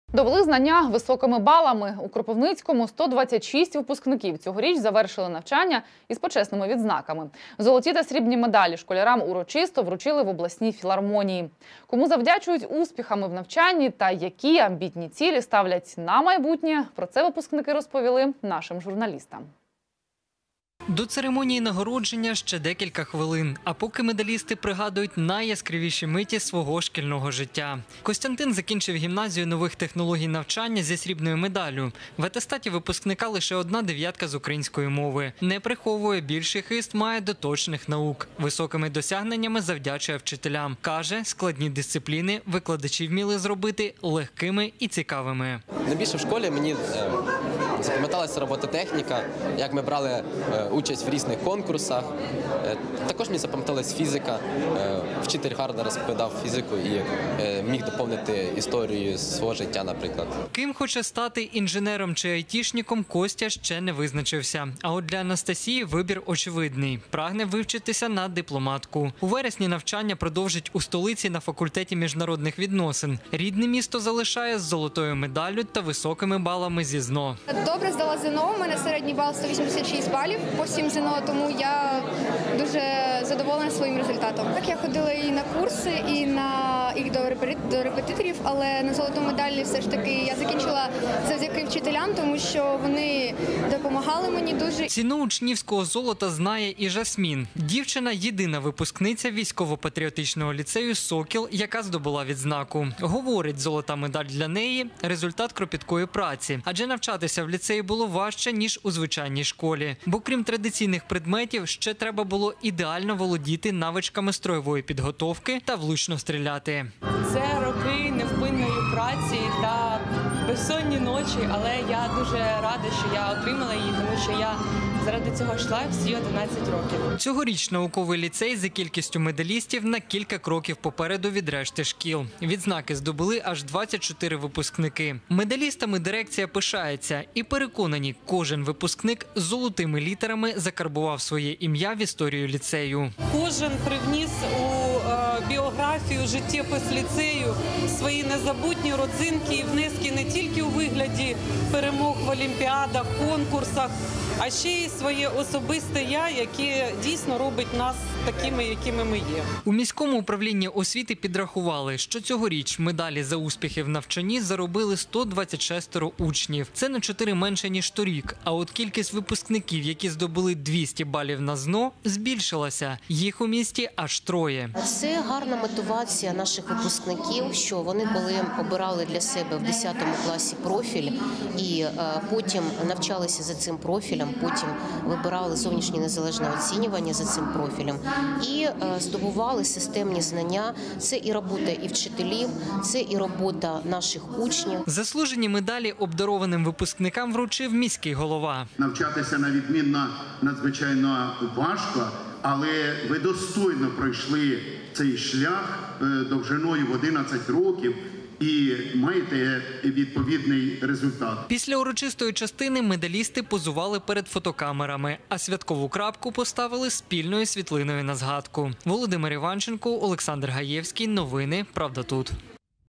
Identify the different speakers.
Speaker 1: Довели знання високими балами. У Кропивницькому 126 випускників цьогоріч завершили навчання із почесними відзнаками. Золоті та срібні медалі школярам урочисто вручили в обласній філармонії. Кому завдячують успіхами в навчанні та які амбітні цілі ставлять на майбутнє, про це випускники розповіли нашим журналістам.
Speaker 2: До церемонії нагородження ще декілька хвилин, а поки медалісти пригадують найяскравіші миті свого шкільного життя. Костянтин закінчив гімназію нових технологій навчання зі срібною медаллю. В атестаті випускника лише 1 дев'ятка з української мови. Не приховує, більший хист має до точних наук. Високими досягненнями завдячує вчителям. Каже, складні дисципліни викладачі вміли зробити легкими і цікавими.
Speaker 3: Найбільше в школі мені запам'яталася робототехніка, як ми брали участь в різних конкурсах. Також мені запам'яталась фізика. Вчитель гарно розповідав фізику і міг доповнити історію свого життя, наприклад.
Speaker 2: Ким хоче стати інженером чи айтішником, Костя ще не визначився. А от для Анастасії вибір очевидний. Прагне вивчитися на дипломатку. У вересні навчання продовжить у столиці на факультеті міжнародних відносин. Рідне місто залишає з золотою медаллю та високими балами зі ЗНО.
Speaker 4: Добре здала ЗНО, у мене середній бал 186 балів по всім ЗНО, тому я дуже задоволена своїм результатом. Так, я ходила і на курси, і до репетиторів, але на золоту медаль все ж таки я закінчила завдяки вчителям, тому що вони допомагали мені дуже.
Speaker 2: Ціну учнівського золота знає і Жасмін. Дівчина – єдина випускниця військово-патріотичного ліцею «Сокіл», яка здобула відзнаку. Говорить, золота медаль для неї – результат кропіткої праці. Адже навчатися в ліцеї було важче, ніж у звичайній школі. Бо крім традиційних предметів, ще треба було ідеально володіти навичками строєвої підготовки та влучно стріляти.
Speaker 5: Це роки невпинної праці та безсонні ночі, але я дуже рада, що я отримала її, тому що я заради цього йшла всі 11 років.
Speaker 2: Цьогоріч науковий ліцей за кількістю медалістів на кілька кроків попереду від решти шкіл. Відзнаки здобули аж 24 випускники. Медалістами дирекція пишається і переконані, кожен випускник з золотими літерами закарбував своє ім'я в історію ліцею.
Speaker 5: Кожен привніс у біографію, життєпис ліцею свої незабутні родзинки і внески не тільки у вигляді перемог в олімпіадах, конкурсах, а ще й своє особисте «я», яке дійсно робить нас такими, якими ми є.
Speaker 2: У міському управлінні освіти підрахували, що цьогоріч медалі за успіхи в навчанні заробили 126 учнів. Це на 4 менше, ніж торік. А от кількість випускників, які здобули 200 балів на ЗНО, збільшилася. Їх у місті аж 3.
Speaker 6: Це гарна мотивація наших випускників, що вони, коли обирали для себе в 10 класі профіль і потім навчалися за цим профілем, потім вибирали зовнішнє незалежне оцінювання за цим профілем і здобували системні знання. Це і робота і вчителів, це і робота наших учнів.
Speaker 2: Заслужені медалі обдарованим випускникам вручив міський голова.
Speaker 7: Навчатися на відмінно надзвичайно важко, але ви достойно пройшли цей шлях довжиною в 11 років. І маєте відповідний результат.
Speaker 2: Після урочистої частини медалісти позували перед фотокамерами, а святкову крапку поставили спільною світлиною на згадку. Володимир Іванченко, Олександр Гаєвський. Новини «Правда тут».